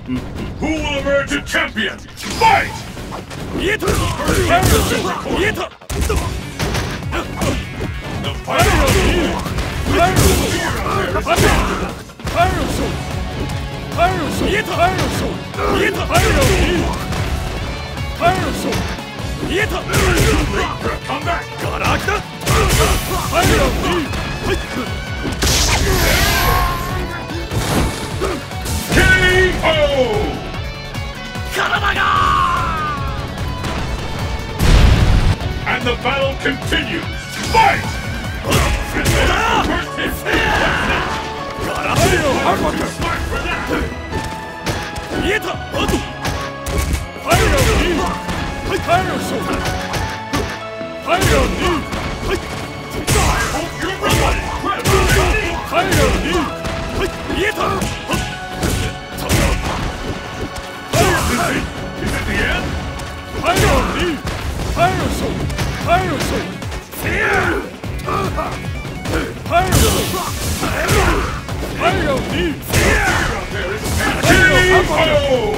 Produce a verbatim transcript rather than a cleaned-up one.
Who will emerge a champion? Fight! Yeta! Yeta! The final come back! K O! And the battle continues! Fight! And then first hit! Smart for that! Hope you're ready! Is it the end? K O!